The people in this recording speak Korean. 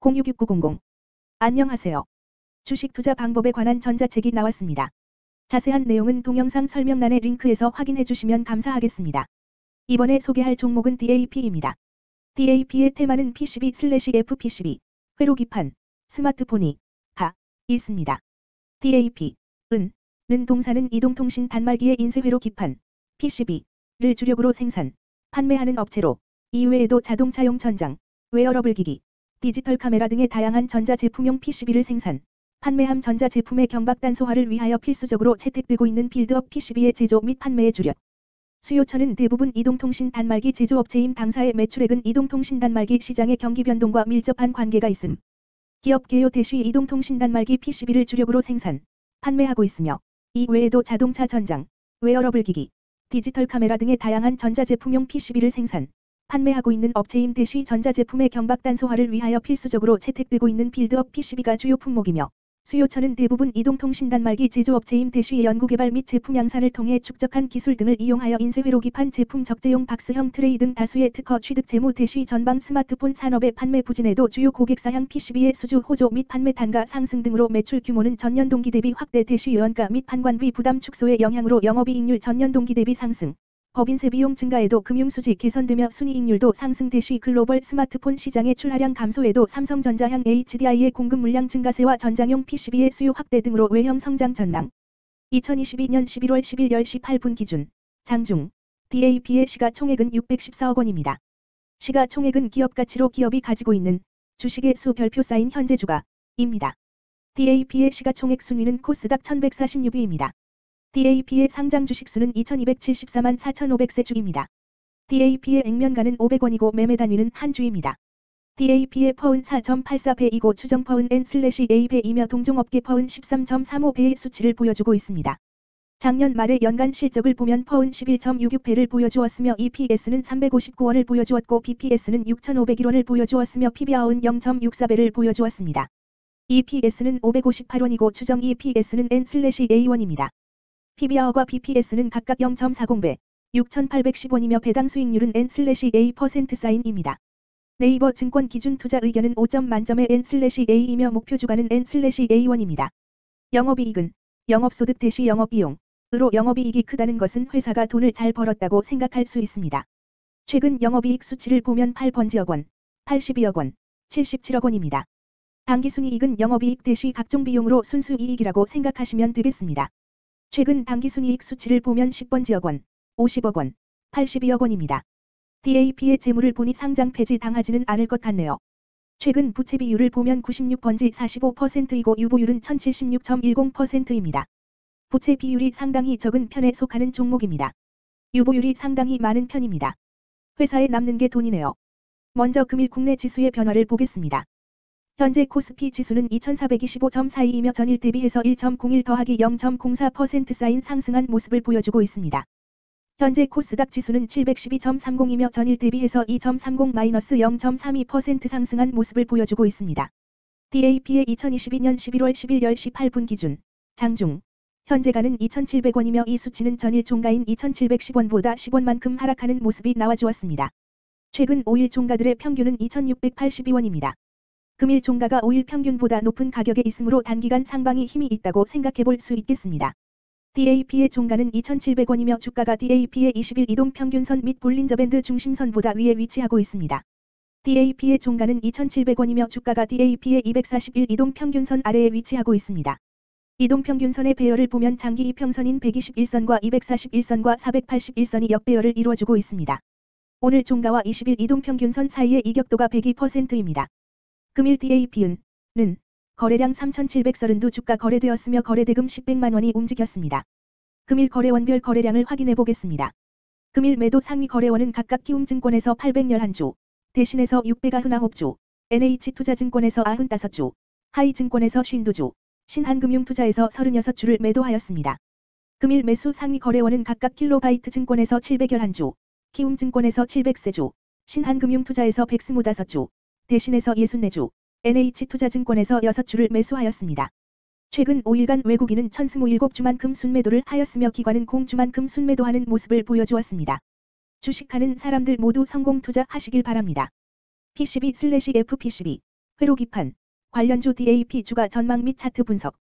066900. 안녕하세요. 주식 투자 방법에 관한 전자책이 나왔습니다. 자세한 내용은 동영상 설명란의 링크에서 확인해 주시면 감사하겠습니다. 이번에 소개할 종목은 DAP입니다. DAP의 테마는 PCB/FPCB, 회로기판, 스마트폰이 있습니다. DAP는 동사는 이동통신 단말기의 인쇄회로 기판, PCB를 주력으로 생산, 판매하는 업체로 이외에도 자동차용 전장, 웨어러블 기기, 디지털 카메라 등의 다양한 전자제품용 PCB를 생산, 판매함 전자제품의 경박단소화를 위하여 필수적으로 채택되고 있는 빌드업 PCB의 제조 및 판매의 주력. 수요처는 대부분 이동통신 단말기 제조업체임 당사의 매출액은 이동통신 단말기 시장의 경기 변동과 밀접한 관계가 있음. 기업 개요 대쉬 이동통신 단말기 PCB를 주력으로 생산, 판매하고 있으며 이 외에도 자동차 전장, 웨어러블 기기, 디지털 카메라 등의 다양한 전자제품용 PCB를 생산, 판매하고 있는 업체임 대쉬 전자제품의 경박단소화를 위하여 필수적으로 채택되고 있는 빌드업 PCB가 주요 품목이며 수요처는 대부분 이동통신 단말기 제조업체임 대쉬의 연구개발 및 제품 양산을 통해 축적한 기술 등을 이용하여 인쇄회로기판 제품 적재용 박스형 트레이 등 다수의 특허 취득 재무 대쉬 전방 스마트폰 산업의 판매 부진에도 주요 고객사향 PCB의 수주 호조 및 판매 단가 상승 등으로 매출 규모는 전년 동기 대비 확대 대쉬 연가 및 판관비 부담 축소의 영향으로 영업이익률 전년 동기 대비 상승. 법인세 비용 증가에도 금융수지 개선되며 순이익률도 상승 대쉬 글로벌 스마트폰 시장의 출하량 감소에도 삼성전자향 HDI의 공급 물량 증가세와 전장용 PCB의 수요 확대 등으로 외형 성장 전망. 2022년 11월 10일 10시 8분 기준 장중 DAP의 시가총액은 614억 원입니다. 시가총액은 기업가치로 기업이 가지고 있는 주식의 수 별표 쌓인 현재 주가입니다. DAP의 시가총액 순위는 코스닥 1146위입니다. DAP의 상장 주식수는 2274만 4500세 주입니다. DAP의 액면가는 500원이고 매매 단위는 한 주입니다. DAP의 퍼은 4.84배이고 추정 퍼은 N/A배이며 동종업계 퍼은 13.35배의 수치를 보여주고 있습니다. 작년 말의 연간 실적을 보면 퍼은 11.66배를 보여주었으며 EPS는 359원을 보여주었고 BPS는 6,501원을 보여주었으며 PBR은 0.64배를 보여주었습니다. EPS는 558원이고 추정 EPS는 N/A1입니다. PBR과 BPS는 각각 0.40배, 6,810원이며 배당 수익률은 N/A%사인입니다. 네이버 증권 기준 투자 의견은 5점 만점의 N/A이며 목표 주가는 N/A1입니다. 영업이익은 영업소득 대쉬 영업비용으로 영업이익이 크다는 것은 회사가 돈을 잘 벌었다고 생각할 수 있습니다. 최근 영업이익 수치를 보면 8번지억 원, 82억 원, 77억 원입니다. 당기순이익은 영업이익 대쉬 각종 비용으로 순수이익이라고 생각하시면 되겠습니다. 최근 당기순이익 수치를 보면 10번지억 원, 50억 원, 82억 원입니다. DAP의 재물을 보니 상장 폐지 당하지는 않을 것 같네요. 최근 부채 비율을 보면 96번지 45%이고 유보율은 1076.10%입니다. 부채 비율이 상당히 적은 편에 속하는 종목입니다. 유보율이 상당히 많은 편입니다. 회사에 남는 게 돈이네요. 먼저 금일 국내 지수의 변화를 보겠습니다. 현재 코스피 지수는 2425.42이며 전일 대비해서 1.01 더하기 0.04% 쌓인 상승한 모습을 보여주고 있습니다. 현재 코스닥 지수는 712.30이며 전일 대비해서 2.30-0.32% 상승한 모습을 보여주고 있습니다. DAP의 2022년 11월 10일 10시 8분 기준 장중 현재가는 2,700원이며 이 수치는 전일 종가인 2,710원보다 10원만큼 하락하는 모습이 나와주었습니다. 최근 5일 종가들의 평균은 2,682원입니다. 금일 종가가 5일 평균보다 높은 가격에 있으므로 단기간 상방이 힘이 있다고 생각해 볼 수 있겠습니다. DAP의 종가는 2,700원이며 주가가 DAP의 20일 이동평균선 및 볼린저밴드 중심선보다 위에 위치하고 있습니다. DAP의 종가는 2,700원이며 주가가 DAP의 241 이동평균선 아래에 위치하고 있습니다. 이동평균선의 배열을 보면 장기 이평선인 121선과 241선과 481선이 역배열을 이루어주고 있습니다. 오늘 종가와 20일 이동평균선 사이의 이격도가 102%입니다. 금일 DAP는 거래량 3,732 주가 거래되었으며 거래대금 10백만 원이 움직였습니다. 금일 거래원별 거래량을 확인해 보겠습니다. 금일 매도 상위 거래원은 각각 키움증권에서 811주, 대신에서 699주, NH투자증권에서 95주, 하이증권에서 52주, 신한금융투자에서 36주를 매도하였습니다. 금일 매수 상위 거래원은 각각 킬로바이트증권에서 711주, 키움증권에서 700세주, 신한금융투자에서 125주, 대신에서 64주, NH투자증권에서 6주를 매수하였습니다. 최근 5일간 외국인은 1,027주만큼 순매도를 하였으며 기관은 공주만큼 순매도하는 모습을 보여주었습니다. 주식하는 사람들 모두 성공 투자하시길 바랍니다. PCB/FPCB, 회로 기판, 관련주 DAP 주가 전망 및 차트 분석.